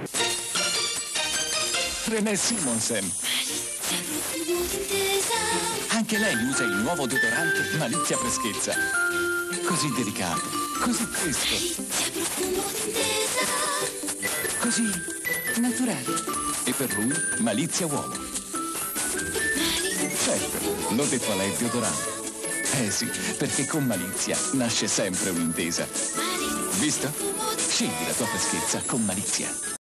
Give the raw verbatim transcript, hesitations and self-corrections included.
René Simonsen. Anche lei usa il nuovo deodorante Malizia Freschezza. Così delicato, così fresco, così naturale. E per lui Malizia Uomo. Certo, l'ho detto a lei deodorante. Eh sì, perché con Malizia nasce sempre un'intesa. Visto? Scegli la tua freschezza con Malizia.